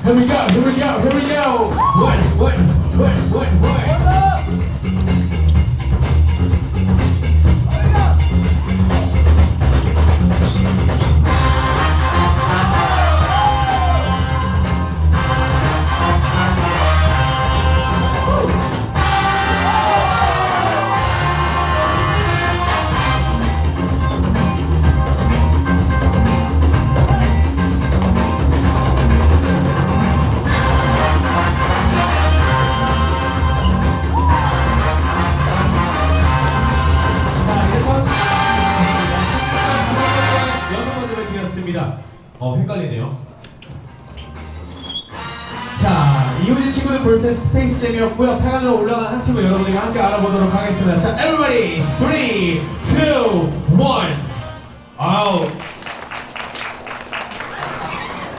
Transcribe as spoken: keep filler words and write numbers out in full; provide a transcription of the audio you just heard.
Here we go, here we go, here we go. What, what, what, what, what? 어, 헷갈리네요. 자, 이효진 친구는 벌써 스페이스 잼이었고요. 페갈로 올라간 한 팀을 여러분들과 함께 알아보도록 하겠습니다. 자, everybody, three, two, one. 아우.